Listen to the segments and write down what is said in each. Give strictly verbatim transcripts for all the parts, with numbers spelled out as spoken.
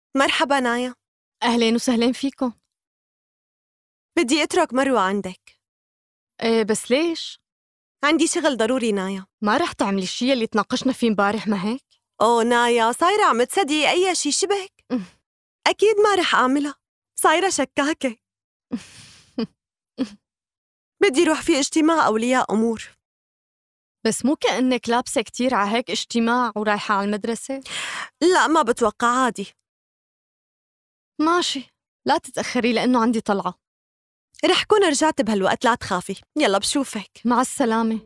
مرحبا نايا. أهلين وسهلين فيكم. بدي أترك مروة عندك. إيه بس ليش؟ عندي شغل ضروري نايا. ما رح تعملي الشي اللي تناقشنا فيه امبارح ما هيك؟ أوه نايا، صايرة عم تصدقي أي شي شبهك؟ أكيد ما رح أعملها، صايرة شكاكة. بدي روح في اجتماع أولياء أمور. بس مو كأنك لابسة كتير على هيك اجتماع ورايحة على المدرسة؟ لا ما بتوقع، عادي. ماشي، لا تتأخري لأنه عندي طلعة. رح كون رجعت بهالوقت، لا تخافي. يلا بشوفك. مع السلامة.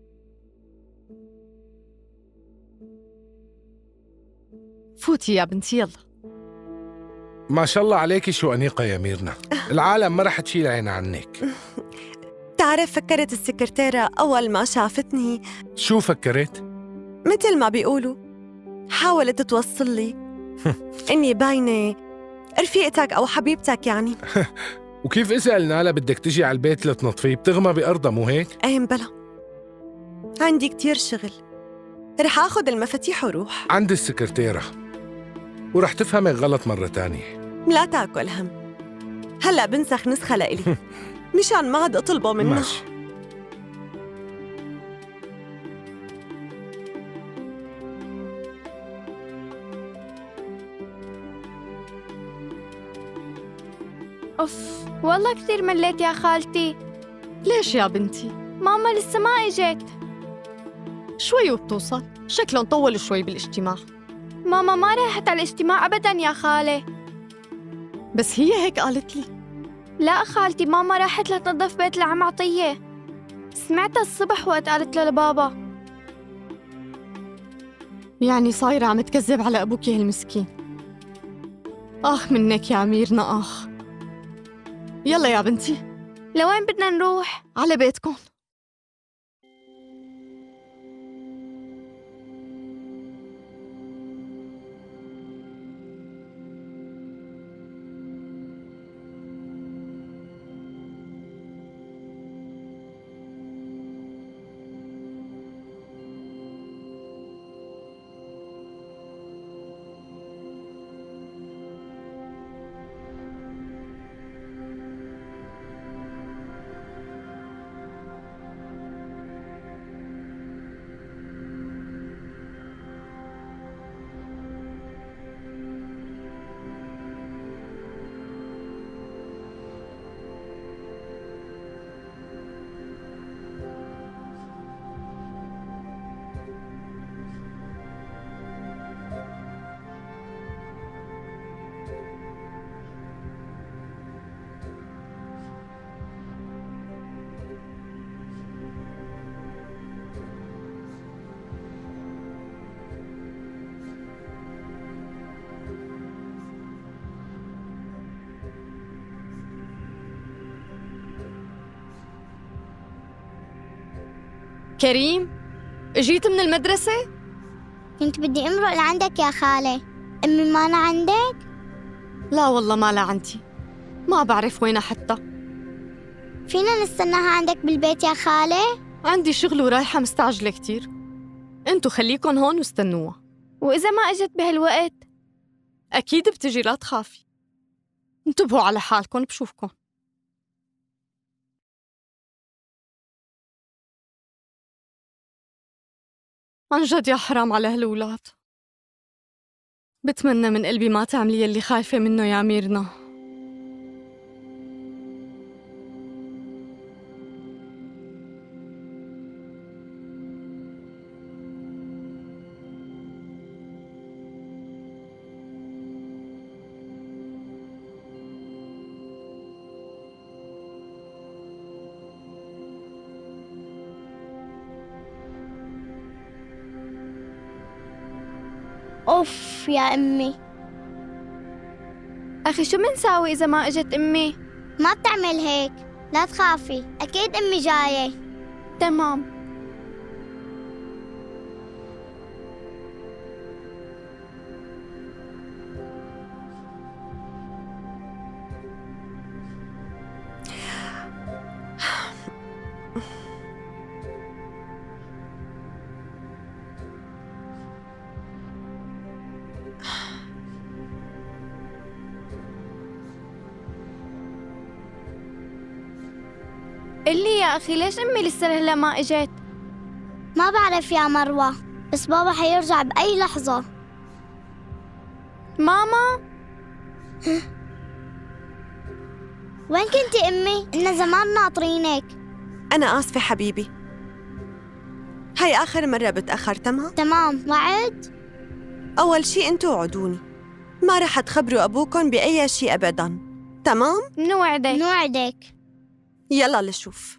فوتي يا بنتي يلا. ما شاء الله عليكي، شو أنيقة يا ميرنا. العالم ما رح تشيل عين عنك. تعرف فكرت السكرتيرة أول ما شافتني شو فكرت؟ مثل ما بيقولوا حاولت توصل لي إني باينة رفيقتك أو حبيبتك يعني. وكيف إذا قلنا لها بدك تجي على البيت لتنظفيه بتغمى بأرضها، مو هيك؟ أيه بلا، عندي كتير شغل، رح آخذ المفاتيح وروح. عند السكرتيرة ورح تفهمك غلط مرة تانية. لا تاكل هم، هلأ بنسخ نسخة لإلي مشان ما عاد أطلبه منه. ماشي. أوف والله كثير مليت يا خالتي. ليش يا بنتي؟ ماما لسه ما إجت. شوي وبتوصل، شكلهم طولوا شوي بالاجتماع. ماما ما راحت على الاجتماع أبداً يا خالة. بس هي هيك قالت لي. لا خالتي، ماما راحت لتنظف بيت العم عطية، سمعتها الصبح وقت قالت له لبابا. يعني صايرة عم تكذب على أبوك هالمسكين. آخ منك يا ميرنا آخ. يلا يا بنتي. لوين بدنا نروح؟ على بيتكم. كريم، اجيت من المدرسة؟ كنت بدي امرق لعندك يا خالة. أمي ما أنا عندك؟ لا والله ما لا عندي، ما بعرف وينها حتى. فينا نستناها عندك بالبيت يا خالة؟ عندي شغل ورايحة مستعجلة كتير. انتو خليكن هون واستنوها. وإذا ما إجت بهالوقت؟ أكيد بتجي، لا تخافي. انتبهوا على حالكن، بشوفكن. عن جد يا حرام على هالولاد. بتمنى من قلبي ما تعملي يلي خايفة منه يا ميرنا. أوف يا أمي. أخي شو منساوي إذا ما إجت أمي؟ ما بتعمل هيك، لا تخافي، أكيد أمي جاية. تمام. قلي يا أخي ليش أمي لسه هلا ما إجت؟ ما بعرف يا مروة، بس بابا حيرجع بأي لحظة. ماما؟ وين كنتي أمي؟ إننا زمان ناطرينك. أنا آسفة حبيبي، هاي آخر مرة بتأخر. تمام؟ تمام، وعد؟ أول شي أنتوا وعدوني ما رح تخبروا أبوكم بأي شي أبداً. تمام؟ نوعدك. نوعدك. يلا لشوف.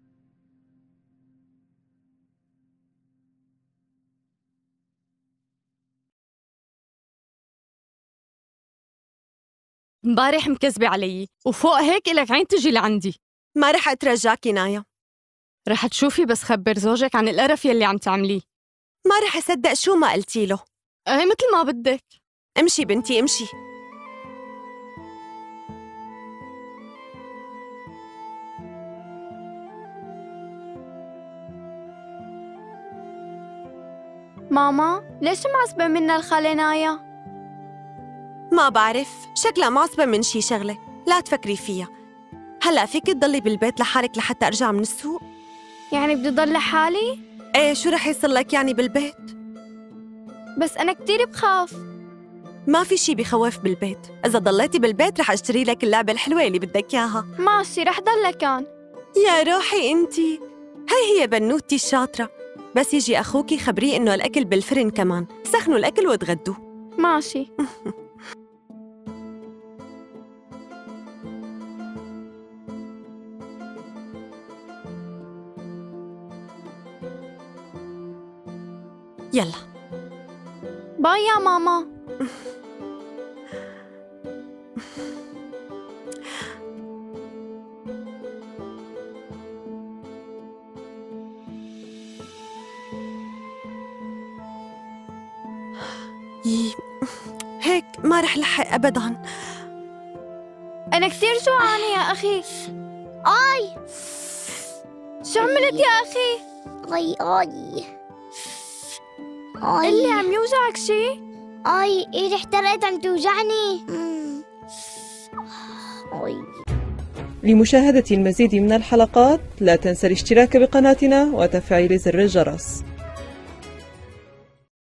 امبارح مكذبة علي، وفوق هيك إلك عين تجي لعندي. ما رح أترجاكي نايا. رح تشوفي، بس خبر زوجك عن القرف يلي عم تعمليه. ما رح أصدق شو ما قلتي له. ايه مثل ما بدك. امشي بنتي امشي. ماما ليش معصبة منا الخالة نايا؟ ما بعرف، شكلها معصبة من شي شغلة، لا تفكري فيها. هلأ فيك تضلي بالبيت لحالك لحتى أرجع من السوق؟ يعني بدي ضل لحالي؟ ايه، شو رح يصير لك يعني بالبيت؟ بس أنا كتير بخاف. ما في شي بخوف بالبيت، إذا ضليتي بالبيت رح أشتري لك اللعبة الحلوة اللي بدك إياها. ماشي، رح ضل كان. يا روحي انتي، هي هي بنوتي الشاطرة. بس يجي أخوكي خبريه إنه الأكل بالفرن كمان، سخنوا الأكل وتغدوا. ماشي. يلا باي يا ماما. يي. هيك ما رح لحق أبداً. أنا كتير جوعانة يا أخي. آي شو عملت يا أخي؟ آي آي آي اللي عم يوجعك شي؟ آي إيدي احترقت عم توجعني. مم. آي. لمشاهدة المزيد من الحلقات لا تنسى الاشتراك بقناتنا وتفعيل زر الجرس.